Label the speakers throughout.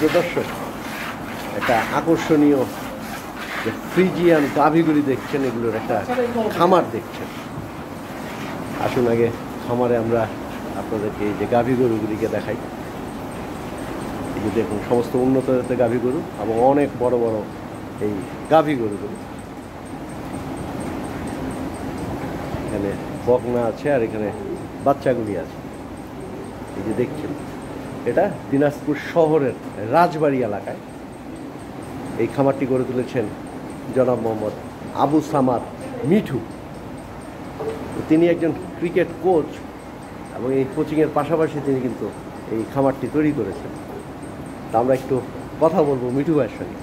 Speaker 1: সুপ্রিয় দর্শক, একটা আকর্ষণীয় যে ফ্রিজিয়ান গাভীগুলি দেখছেন, এগুলোর একটা খামার দেখছেন। আসুন আগে খামারে আমরা আপনাদেরকে এই যে গাভী গরুগুলিকে দেখাই। এই যে দেখুন, সমস্ত উন্নত জাতের গাভী গরু এবং অনেক বড় বড় এই গাভী গরুগুলি। এখানে বকনা আছে আর এখানে বাচ্চাগুলি আছে। এই যে দেখছেন, এটা দিনাজপুর শহরের রাজবাড়ি এলাকায় এই খামারটি গড়ে তুলেছেন জনাব মোহাম্মদ আবু সামাদ মিঠু। তিনি একজন ক্রিকেট কোচ এবং এই কোচিংয়ের পাশাপাশি তিনি কিন্তু এই খামারটি তৈরি করেছেন। তা আমরা একটু কথা বলবো মিঠু ভাইয়ের সঙ্গে।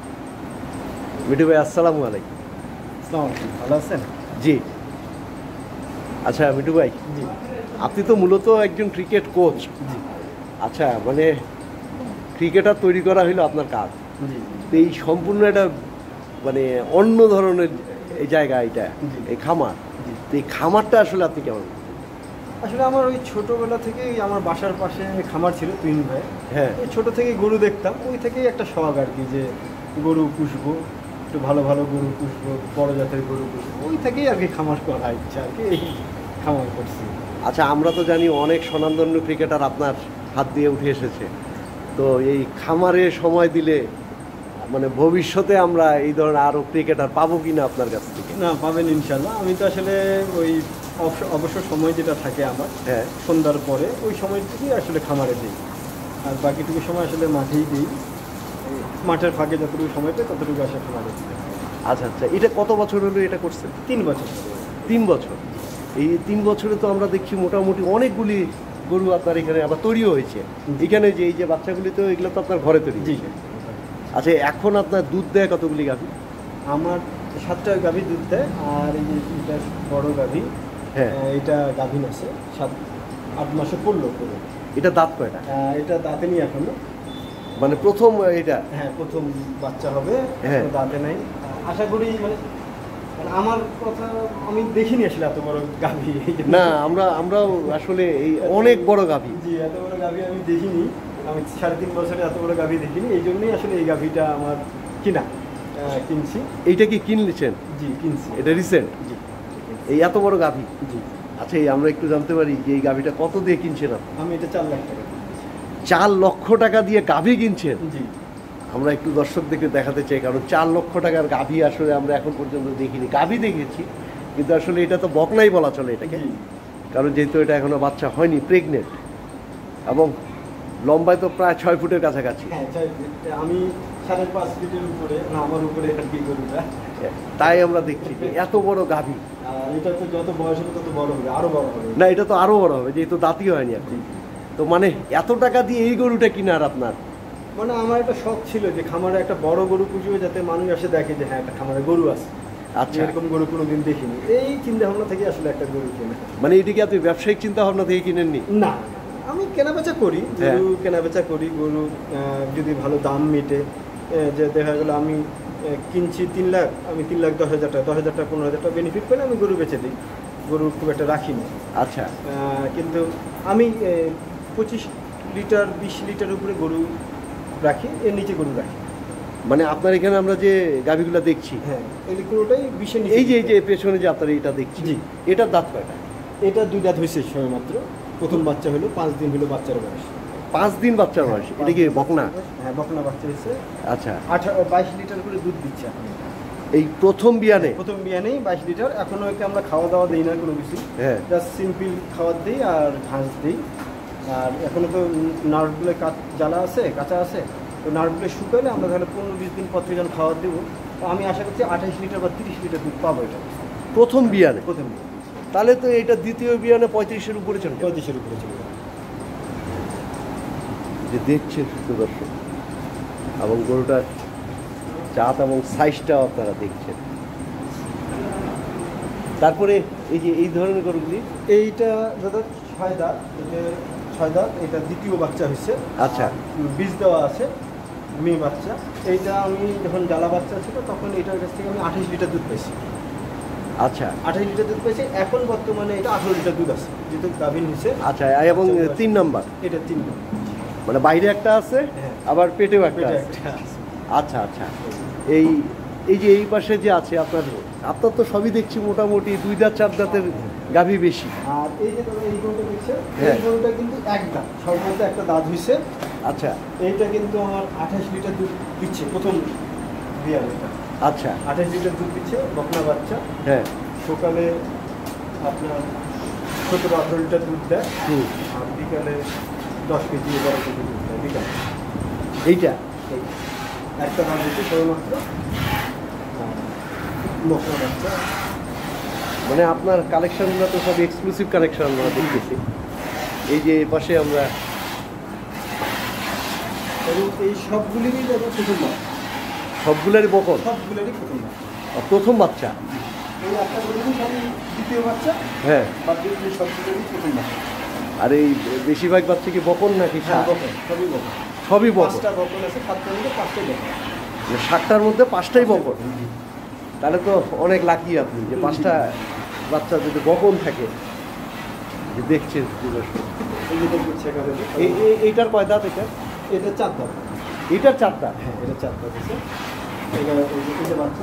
Speaker 1: মিঠু ভাই, আসসালামু আলাইকুম।
Speaker 2: ভালো আছেন?
Speaker 1: জি। আচ্ছা মিঠু ভাই,
Speaker 2: জি
Speaker 1: আপনি তো মূলত একজন ক্রিকেট কোচ।
Speaker 2: জি
Speaker 1: আচ্ছা, মানে ক্রিকেটার তৈরি করা হলো আপনার কাজ।
Speaker 2: জি
Speaker 1: তো এই সম্পূর্ণ একটা মানে অন্য ধরনের এই জায়গা, এটা
Speaker 2: জি।
Speaker 1: এই খামার।
Speaker 2: জি।
Speaker 1: তো এই খামারটা আসলে আপনি কেমন?
Speaker 2: আসলে আমার ওই ছোটোবেলা থেকেই আমার বাসার পাশে খামার ছিল তুইন ভাই।
Speaker 1: হ্যাঁ।
Speaker 2: ওই ছোটো থেকেই গরু দেখতাম, ওই থেকেই একটা শখ আর কি, যে গরু পুষবো, একটু ভালো ভালো গরু পুষবো, বড় জাতের গরু পুষবো। ওই থেকেই আর কি খামার করা ইচ্ছা আর কি, এই খামার করছি।
Speaker 1: আচ্ছা, আমরা তো জানি অনেক স্বনামধন্য ক্রিকেটার আপনার হাত দিয়ে উঠে এসেছে। তো এই খামারে সময় দিলে মানে ভবিষ্যতে আমরা এই ধরনের আরও ক্রিকেটার পাবো কিনা আপনার কাছ থেকে?
Speaker 2: না, পাবেন ইনশাল্লাহ। আমি তো আসলে ওই অবসর সময় যেটা থাকে আমার,
Speaker 1: হ্যাঁ।
Speaker 2: সন্ধ্যার পরে ওই সময়টুকুই আসলে খামারে দিই, আর বাকিটুকু সময় আসলে মাঠেই দিই। মাঠের ফাঁকে যতটুকু সময় পাই ততটুকু আসলে খামারে দিই।
Speaker 1: আচ্ছা আচ্ছা, এটা কত বছর হলো এটা করছেন?
Speaker 2: 3 বছর।
Speaker 1: 3 বছর। এই 3 বছরে তো আমরা দেখছি মোটামুটি অনেকগুলি গরু আপনার এখানে আবার তৈরিও হয়েছে। এখানে যে এই যে বাচ্চাগুলি, তো এগুলো তো আপনার ঘরে তৈরি
Speaker 2: জি।
Speaker 1: হয়েছে। আচ্ছা, এখন আপনার দুধ দেয় কতগুলি গাভী?
Speaker 2: আমার 7টা গাভী দুধ দেয়, আর এই যে এটা বড় গাভী,
Speaker 1: হ্যাঁ।
Speaker 2: এটা গাভীন আছে 7-8 মাসে পড়লো পুরো।
Speaker 1: এটা দাঁত কয়টা?
Speaker 2: এটা দাঁতে নেই এখনো।
Speaker 1: মানে প্রথম এটা?
Speaker 2: হ্যাঁ, প্রথম বাচ্চা হবে,
Speaker 1: হ্যাঁ।
Speaker 2: এখনো দাঁতে নাই। আশা করি মানে আমার কথা, আমি দেখিনি আসলে এত বড় গাভী।
Speaker 1: না, আমরাও আসলে এই অনেক বড় গাভী।
Speaker 2: জি, এত বড় গাভী আমি দেখিনি। আমি 3.5 বছরে এত বড় গাভী দেখিনি, এই জন্যই আসলে এই গাভীটা আমার কিনা, কিনছি।
Speaker 1: এইটা কি কিনলেছেন?
Speaker 2: জি, কিনছি।
Speaker 1: এটা রিসেন্ট?
Speaker 2: জি
Speaker 1: এই এত বড় গাভী?
Speaker 2: জি।
Speaker 1: আচ্ছা, এই আমরা একটু জানতে পারি যে এই গাভীটা কত দিয়ে কিনছেন আপনি?
Speaker 2: আমি এটা 4 লাখ টাকা।
Speaker 1: 4 লক্ষ টাকা দিয়ে গাভী কিনছেন?
Speaker 2: জি।
Speaker 1: আমরা একটু দর্শকদেরকে দেখাতে চাই, কারণ 4 লক্ষ টাকার গাভী আসলে আমরা এখন পর্যন্ত দেখিনি। গাভী দেখেছি, কিন্তু আসলে এটা তো বকনাই বলা চলে এটাকে,
Speaker 2: জি।
Speaker 1: কারণ যেহেতু এটা এখনো বাচ্চা হয়নি, প্রেগনেন্ট, এবং লম্বায় তো প্রায় 6 ফুটের কাছাকাছি।
Speaker 2: হ্যাঁ, আমি 5.5 ফিটের উপরে, না আমার উপরে আর কি গরুটা।
Speaker 1: তাই আমরা দেখছি যে এত বড় গাভী।
Speaker 2: আর এটা তো যত বয়স হবে তত বড় হবে, আরো বড় হবে।
Speaker 1: না, এটা তো আরো বড় হবে, যেহেতু দাঁতই হয়নি এখন। তো মানে এত টাকা দিয়ে এই গরুটা কিনার আপনার?
Speaker 2: মানে আমার একটা শখ ছিল যে খামারে একটা বড় গরু পুষবো, যাতে মানুষ এসে দেখে যে হ্যাঁ, একটা খামারে গরু আছে।
Speaker 1: আচ্ছা।
Speaker 2: এরকম গরু কোনোদিন দেখিনি, এই চিন্তা ভাবনা থেকে আসলে একটা গরু কেনা।
Speaker 1: মানে এটিকে আপনি ব্যবসায়িক চিন্তা ভাবনা থেকে কিনেননি?
Speaker 2: না, আমি কেনাবেচা করি,
Speaker 1: হ্যাঁ।
Speaker 2: গরু কেনাবেচা করি। গরু যদি ভালো দাম মেটে, যে দেখা গেলো আমি কিনছি 3 লাখ, আমি 3,10,000 টাকা, 10,000 টাকা, 15,000 টাকা বেনিফিট পেলে আমি গরু বেচে দিই। গরু খুব একটা রাখি না।
Speaker 1: আচ্ছা।
Speaker 2: কিন্তু আমি 25 লিটার 20 লিটার উপরে গরু রাখি, এর নিচে গরু রাখি।
Speaker 1: মানে আপনার এখানে আমরা যে গাভীগুলো দেখছি,
Speaker 2: হ্যাঁ, এই গরুটাই 20-এর নিচে।
Speaker 1: এই যে পেছনে যে আপনারা এটা দেখছি,
Speaker 2: জি।
Speaker 1: এটার দাঁত কয়টা?
Speaker 2: এটা 2 দাঁত হয়েছে সবে মাত্র, প্রথম বাচ্চা হলো, 5 দিন হলো বাচ্চার বয়স।
Speaker 1: 5 দিন বাচ্চার বয়স? এটা কি বকনা?
Speaker 2: হ্যাঁ, বকনা বাচ্চা হয়েছে।
Speaker 1: আচ্ছা।
Speaker 2: 22 লিটার করে দুধ দিচ্ছে এখন।
Speaker 1: এই প্রথম বিয়ানে?
Speaker 2: প্রথম বিয়ানেই 22 লিটার। এখনো ওকে আমরা খাওয়া দাওয়া দিই না কোনো কিছু,
Speaker 1: হ্যাঁ।
Speaker 2: জাস্ট সিম্পল খাবার দিই আর ঘাস দিই। আর এখনো তো নার্ভগুলো জ্বালা আছে, কাঁচা আছে, তো নার্ভগুলো শুকালে আমরা তাহলে 15-20 দিন পর থেকে যখন খাবার দেবো, তো আমি আশা করছি 28 লিটার বা 30 লিটার দুধ পাবো এটা
Speaker 1: প্রথম বিয়ানে?
Speaker 2: প্রথম বিয়ানে।
Speaker 1: তাহলে তো এটা দ্বিতীয় বিয়ানে 35-এর উপরে চলে যাবে।
Speaker 2: 35-এর উপরে চলে যাবে।
Speaker 1: যে দেখছেন সুস্থ দর্শক, এবং গরুটার জাত এবং সাইজটাও আপনারা দেখছেন। তারপরে এই যে এই ধরনের গরুগুলি,
Speaker 2: এইটা দাদা 6 দাঁত, এটা 6 দাঁত, এটা দ্বিতীয় বাচ্চা হয়েছে।
Speaker 1: আচ্ছা।
Speaker 2: বীজ দেওয়া আছে, মেয়ে বাচ্চা। এইটা আমি যখন জ্বালা বাচ্চা ছিল তখন এটার কাছ থেকে আমি 28 লিটার দুধ পেয়েছি।
Speaker 1: আচ্ছা।
Speaker 2: 28 লিটার দুধ পেয়েছি। এখন বর্তমানে এটা 18 লিটার দুধ আছে, যেহেতু গাভিন হয়েছে।
Speaker 1: আচ্ছা, এবং 3 নাম্বার?
Speaker 2: এটা 3 নম্বর।
Speaker 1: মানে বাইরে একটা আছে,
Speaker 2: হ্যাঁ।
Speaker 1: আবার পেটেও একটা
Speaker 2: পেটে
Speaker 1: আছে।
Speaker 2: একটা আছে।
Speaker 1: আচ্ছা আচ্ছা, এই এই যে এই পাশে যে আছে আপনার তো সবই দেখছি মোটামুটি 2 দাঁত 4 দাঁতের গাভী বেশি।
Speaker 2: আর এই যে তোমরা এই গরুটা দেখছো,
Speaker 1: হ্যাঁ।
Speaker 2: এই গরুটা কিন্তু এক দাঁত, সর্বমোট একটা দাঁত হইছে।
Speaker 1: আচ্ছা
Speaker 2: এইটা কিন্তু আমার 28 লিটার দুধ দিচ্ছে প্রথম বিয়ার।
Speaker 1: আচ্ছা
Speaker 2: 28 লিটার দুধ দিচ্ছে বকনা বাচ্চা।
Speaker 1: হ্যাঁ
Speaker 2: সকালে আপনার 17-18 লিটার দুধ দেয়,
Speaker 1: হুম।
Speaker 2: আর বিকালে 10 কেজি 12 কেজি দুধ দেয় বিকালে।
Speaker 1: এইটা
Speaker 2: এই একটা দাম দিচ্ছে সবেমাত্র বকনা বাচ্চা।
Speaker 1: মানে আপনার কালেকশনগুলো তো সব এক্সক্লুসিভ কালেকশন আমরা দেখতেছি। এই যে এই পাশে আমরা
Speaker 2: এবং এই সবগুলিরই দেখো প্রথম বাচ্চা,
Speaker 1: সবগুলোরই বকন,
Speaker 2: সবগুলোরই প্রথম বাচ্চা।
Speaker 1: আর প্রথম বাচ্চা।
Speaker 2: এই একটা গরুরই সবই দ্বিতীয় বাচ্চা,
Speaker 1: হ্যাঁ,
Speaker 2: বাদ দিয়ে সবগুলোরই প্রথম বাচ্চা।
Speaker 1: আর এই বেশিরভাগ বাচ্চা কি বকন নাকি
Speaker 2: হ্যাঁ,
Speaker 1: ষাট?
Speaker 2: বকন, সবই বকন।
Speaker 1: সবই বকন।
Speaker 2: 5টা বকন আছে, 7টার মধ্যে 5টাই বকন।
Speaker 1: মানে 60টার মধ্যে 5টাই বকন। তাহলে তো অনেক লাকি আপনি যে 5টা বাচ্চা যদি বকন থাকে। যে দেখছেন
Speaker 2: এই যে দেখুন সেখানে
Speaker 1: এইটার কয় দাঁত?
Speaker 2: এটা 4 দাঁত।
Speaker 1: এটার 4 দাঁত।
Speaker 2: হ্যাঁ, এটা 4 দাঁত আছে। এটা এই যে বাচ্চা।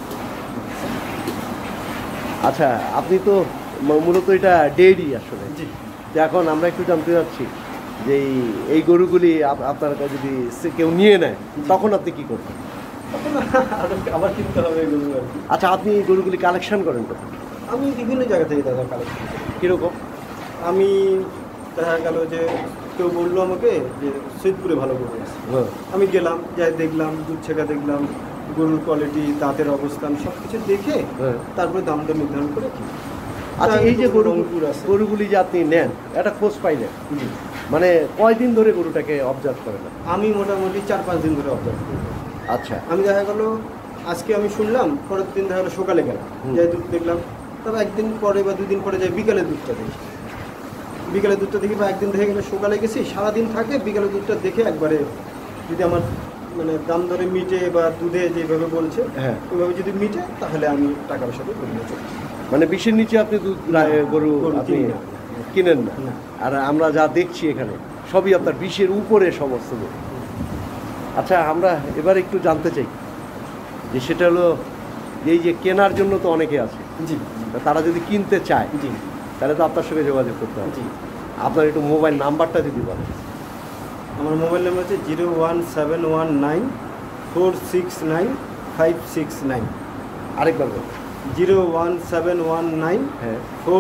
Speaker 1: আচ্ছা, আপনি তো মূলত এটা ডেইরি আসলে।
Speaker 2: জি।
Speaker 1: তো এখন আমরা একটু জানতে চাচ্ছি যে এই গরুগুলি আপনার কাছে যদি কেউ নিয়ে নেয় তখন আপনি কি করবেন?
Speaker 2: তখন আবার কিনতে হবে এই গরু আর কি।
Speaker 1: আচ্ছা, আপনি এই গরুগুলি কালেকশন করেন তো
Speaker 2: আমি বিভিন্ন জায়গা থেকে দাদা কালেকশন করি।
Speaker 1: কীরকম?
Speaker 2: আমি দেখা গেল যে কেউ বললো আমাকে যে সৈয়দপুরে ভালো গরু আছে।
Speaker 1: হ্যাঁ
Speaker 2: আমি গেলাম, যাই দেখলাম, দুধ ছেঁকা দেখলাম, গরুর কোয়ালিটি, দাঁতের অবস্থান সব কিছু দেখে
Speaker 1: হ্যাঁ।
Speaker 2: তারপরে দামটা নির্ধারণ করে কিনি।
Speaker 1: আচ্ছা, এই যে
Speaker 2: রংপুর আছে।
Speaker 1: গরুগুলি যে আপনি নেন এটা খোঁজ পাইলেন,
Speaker 2: জি।
Speaker 1: মানে কয়দিন ধরে গরুটাকে অবজার্ভ করেন?
Speaker 2: আমি মোটামুটি 4-5 দিন ধরে অবজার্ভ করি।
Speaker 1: আচ্ছা
Speaker 2: আমি দেখা গেল আজকে আমি শুনলাম, পরের দিন দেখা গেলো সকালে গেলাম,
Speaker 1: হুম।
Speaker 2: যাই দুধ দেখলাম, তবে একদিন পরে বা 2 দিন পরে যাই বিকালে দুধটা দেখি। বিকালে দুধটা দেখি বা একদিন দেখে গেলে সকালে গেছি, সারাদিন থাকে, বিকালে দুধটা দেখে একবারে যদি আমার মানে দাম ধরে মিটে বা দুধে যেভাবে বলছে
Speaker 1: হ্যাঁ।
Speaker 2: ওইভাবে যদি মিটে তাহলে আমি টাকার সাথে করে নিয়ে চলি।
Speaker 1: মানে 20-এর নিচে আপনি দুধ গরু
Speaker 2: গরু
Speaker 1: আপনি
Speaker 2: কিনি না।
Speaker 1: কিনেন না?
Speaker 2: না।
Speaker 1: আর আমরা যা দেখছি এখানে সবই আপনার 20-এর উপরে সমস্ত গরু। আচ্ছা, আমরা এবার একটু জানতে চাই যে সেটা হলো এই যে কেনার জন্য তো অনেকে আছে,
Speaker 2: জি
Speaker 1: তা তারা যদি কিনতে চায়
Speaker 2: জি
Speaker 1: তাহলে তো আপনার সঙ্গে যোগাযোগ করতে হবে।
Speaker 2: জি।
Speaker 1: আপনার একটু মোবাইল নাম্বারটা যদি বলেন।
Speaker 2: আমার মোবাইল নাম্বার হচ্ছে 01719469569।
Speaker 1: আরেকবার বলুন।
Speaker 2: 01719
Speaker 1: হ্যাঁ।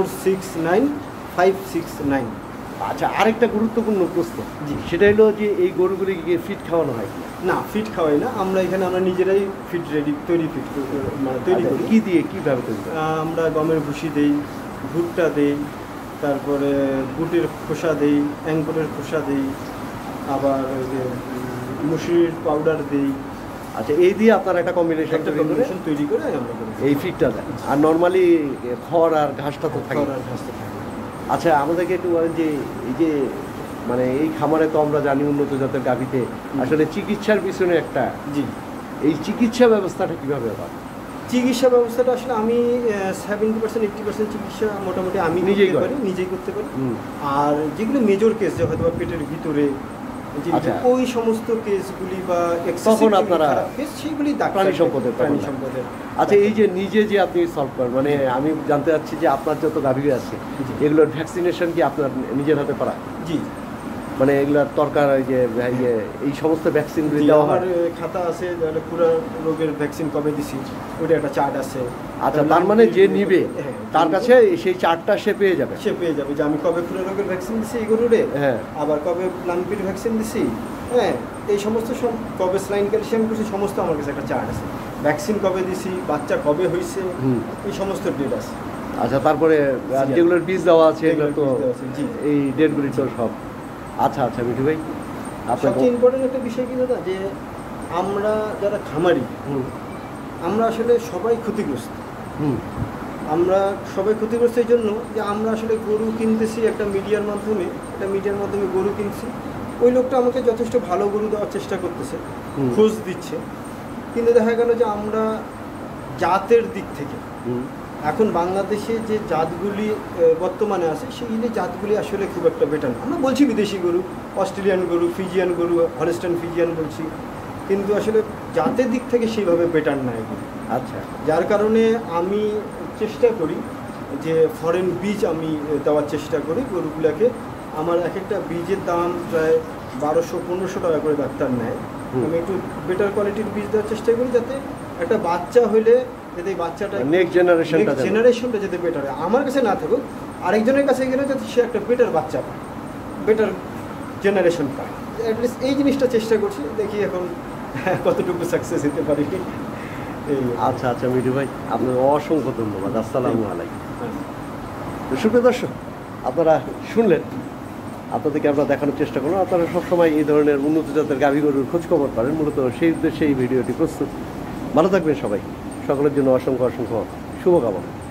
Speaker 2: 469569।
Speaker 1: আচ্ছা, আরেকটা গুরুত্বপূর্ণ প্রশ্ন,
Speaker 2: জি।
Speaker 1: সেটা হলো যে এই গরুগুলিকে ফিট খাওয়ানো হয় কি?
Speaker 2: না, ফিট খাওয়াই না, আমরা এখানে আমরা নিজেরাই ফিট রেডি তৈরি মানে তৈরি
Speaker 1: আচ্ছা,
Speaker 2: করি।
Speaker 1: কি দিয়ে কিভাবে তৈরি করেন?
Speaker 2: আমরা গমের ভুসি দেই, ভুট্টা দেই, তারপরে বুটের খোসা দেই, অ্যাঙ্কলের খোসা দেই, আবার ওই যে মুসুরির পাউডার দেই।
Speaker 1: আচ্ছা, এই দিয়ে আপনার একটা কম্বিনেশন
Speaker 2: একটা কম্বিনেশন তৈরি করে আমরা করি।
Speaker 1: এই ফিটটা দেন। আর নর্মালি খড় আর ঘাসটা তো থাকে।
Speaker 2: খাওয়ার ঘাসতে থাকে।
Speaker 1: আচ্ছা, আমাদেরকে একটু বলেন যে এই যে মানে এই খামারে তো আমরা জানি উন্নত জাতের গাভীতে আসলে চিকিৎসার পিছনে একটা,
Speaker 2: জি।
Speaker 1: এই চিকিৎসা ব্যবস্থাটা কিভাবে হয়?
Speaker 2: চিকিৎসা ব্যবস্থাটা আসলে আমি 70%-80% চিকিৎসা মোটামুটি আমি
Speaker 1: নিজেই
Speaker 2: করতে
Speaker 1: করেন?
Speaker 2: পারি, নিজেই করতে পারি।
Speaker 1: হুম।
Speaker 2: আর যেগুলো মেজর কেস, যে হয়তো বা পেটের ভিতরে যে
Speaker 1: আচ্ছা।
Speaker 2: ওই সমস্ত কেসগুলি বা
Speaker 1: তখন আপনারা
Speaker 2: কেস সেগুলি ডাক্তার,
Speaker 1: প্রাণী সম্পদের
Speaker 2: প্রাণী
Speaker 1: তখন।
Speaker 2: সম্পদের।
Speaker 1: আচ্ছা, এই যে নিজে যে আপনি সলভ করেন, মানে আমি জানতে চাচ্ছি যে আপনার যত গাভী আছে
Speaker 2: জি।
Speaker 1: এগুলোর ভ্যাকসিনেশন কি আপনার নিজের হাতে করা?
Speaker 2: জি
Speaker 1: মানে এগুলার দরকার ওই যে এই সমস্ত ভ্যাকসিনগুলি
Speaker 2: জি,
Speaker 1: দেওয়া
Speaker 2: আমার
Speaker 1: হয়?
Speaker 2: খাতা আছে, তাহলে পুরো রোগের ভ্যাকসিন কবে দিছি ওটা একটা চার্ট আছে।
Speaker 1: আচ্ছা, তার মানে যে নিবে
Speaker 2: হ্যাঁ,
Speaker 1: তার কাছে সেই চার্টটা সে পেয়ে যাবে।
Speaker 2: সে পেয়ে যাবে যে আমি কবে পুরো রোগের ভ্যাকসিন দিছি এই গরুরে,
Speaker 1: হ্যাঁ।
Speaker 2: আবার কবে লাম্পির ভ্যাকসিন দিছি, হ্যাঁ, এই সমস্ত কবে স্লাইন ক্যালসিয়াম করছি সমস্ত আমার কাছে একটা চার্ট আছে। ভ্যাকসিন কবে দিছি, বাচ্চা কবে হয়েছে,
Speaker 1: হুম।
Speaker 2: এই সমস্ত ডেট আছে।
Speaker 1: আচ্ছা, তারপরে আর যেগুলোর বীজ দেওয়া আছে এগুলো তো
Speaker 2: বীজ দেওয়া আছে, জি।
Speaker 1: এই ডেটগুলি তো সব। আচ্ছা আচ্ছা, মিঠু ভাই আপনার
Speaker 2: সবচেয়ে ইম্পর্টেন্ট একটা বিষয় কি দাদা, যে আমরা যারা খামারি
Speaker 1: হুম
Speaker 2: আমরা আসলে সবাই ক্ষতিগ্রস্ত।
Speaker 1: হুম
Speaker 2: আমরা সবাই ক্ষতিগ্রস্ত এই জন্য যে আমরা আসলে গরু কিনতেছি একটা মিডিয়ার মাধ্যমে, গরু কিনছি, ওই লোকটা আমাকে যথেষ্ট ভালো গরু দেওয়ার চেষ্টা করতেছে,
Speaker 1: হুম।
Speaker 2: খোঁজ দিচ্ছে, কিন্তু দেখা গেল যে আমরা জাতের দিক থেকে
Speaker 1: হুম
Speaker 2: এখন বাংলাদেশে যে জাতগুলি বর্তমানে আছে সেই জাতগুলি আসলে খুব একটা বেটার না। আমরা বলছি বিদেশি গরু, অস্ট্রেলিয়ান গরু, ফিজিয়ান গরু, হলস্টাইন ফিজিয়ান বলছি, কিন্তু আসলে জাতের দিক থেকে সেইভাবে বেটার না এগুলো।
Speaker 1: আচ্ছা,
Speaker 2: যার কারণে আমি চেষ্টা করি যে ফরেন বীজ আমি দেওয়ার চেষ্টা করি গরুগুলোকে। আমার এক একটা বীজের দাম প্রায় 1200-1500 টাকা করে ডাক্তার নেয়। আমি একটু বেটার কোয়ালিটির বীজ দেওয়ার চেষ্টা করি, যাতে একটা বাচ্চা হইলে যাতে এই বাচ্চাটা
Speaker 1: নেক্সট
Speaker 2: জেনারেশনটা যাতে বেটার হয়, আমার কাছে না থাকুক, আরেকজনের কাছে গেলে যাতে সে একটা বেটার বাচ্চা পায়, বেটার জেনারেশন পায়। অ্যাটলিস্ট এই জিনিসটা চেষ্টা করছি, দেখি এখন কতটুকু সাকসেস হতে পারি।
Speaker 1: আচ্ছা আচ্ছা মিঠু ভাই, আপনার অসংখ্য ধন্যবাদ। আসসালামু আলাইকুম।
Speaker 2: হ্যাঁ।
Speaker 1: তো সুপ্রিয় দর্শক, আপনারা শুনলেন, আপনাদেরকে আমরা দেখানোর চেষ্টা করলাম। আপনারা সবসময় এই ধরনের উন্নত জাতের গাভী গরুর খোঁজখবর পারেন, মূলত সেই উদ্দেশ্যে এই ভিডিওটি প্রস্তুত। ভালো থাকবেন সবাই, সকলের জন্য অসংখ্য অসংখ্য শুভকামনা।